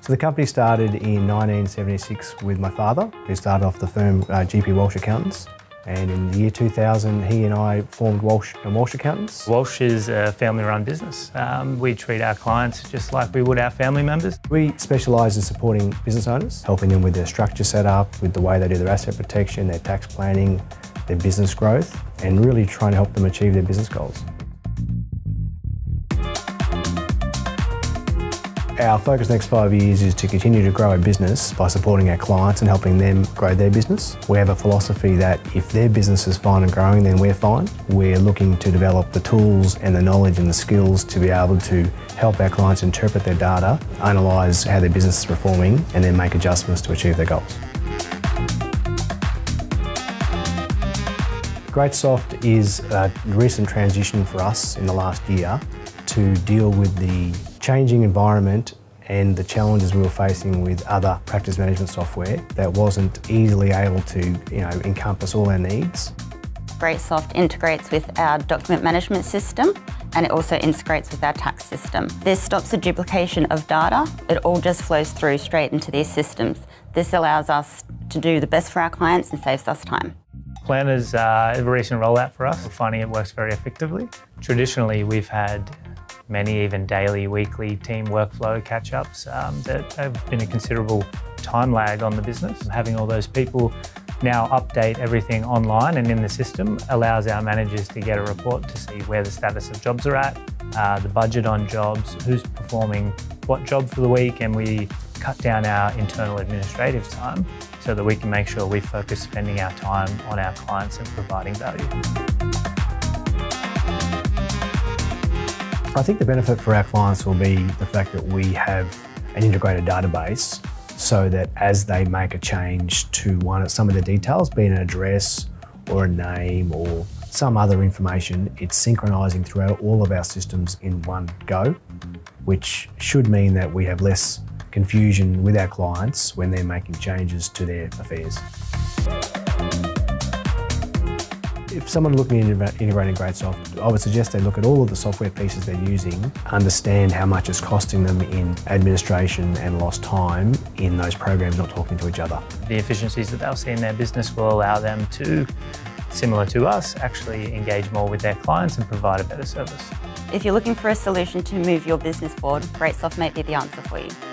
So the company started in 1976 with my father, who started off the firm Walsh Accountants. And in the year 2000, he and I formed Walsh Accountants. Walsh is a family-run business. We treat our clients just like we would our family members. We specialise in supporting business owners, helping them with their structure setup, with the way they do their asset protection, their tax planning, their business growth, and really trying to help them achieve their business goals. Our focus next 5 years is to continue to grow our business by supporting our clients and helping them grow their business. We have a philosophy that if their business is fine and growing, then we're fine. We're looking to develop the tools and the knowledge and the skills to be able to help our clients interpret their data, analyse how their business is performing, and then make adjustments to achieve their goals. GreatSoft is a recent transition for us in the last year to deal with the changing environment and the challenges we were facing with other practice management software that wasn't easily able to encompass all our needs. GreatSoft integrates with our document management system, and it also integrates with our tax system. This stops the duplication of data. It all just flows through straight into these systems. This allows us to do the best for our clients and saves us time. Planner's a recent rollout for us. We're finding it works very effectively. Traditionally, we've had many even daily, weekly team workflow catch-ups that have been a considerable time lag on the business. Having all those people now update everything online and in the system allows our managers to get a report to see where the status of jobs are at, the budget on jobs, who's performing what job for the week, and we cut down our internal administrative time so that we can make sure we focus spending our time on our clients and providing value. I think the benefit for our clients will be the fact that we have an integrated database so that as they make a change to some of the details, be it an address or a name or some other information, it's synchronising throughout all of our systems in one go, which should mean that we have less confusion with our clients when they're making changes to their affairs. If someone looking at integrating GreatSoft, I would suggest they look at all of the software pieces they're using, understand how much it's costing them in administration and lost time in those programs not talking to each other. The efficiencies that they'll see in their business will allow them to, similar to us, actually engage more with their clients and provide a better service. If you're looking for a solution to move your business forward, GreatSoft may be the answer for you.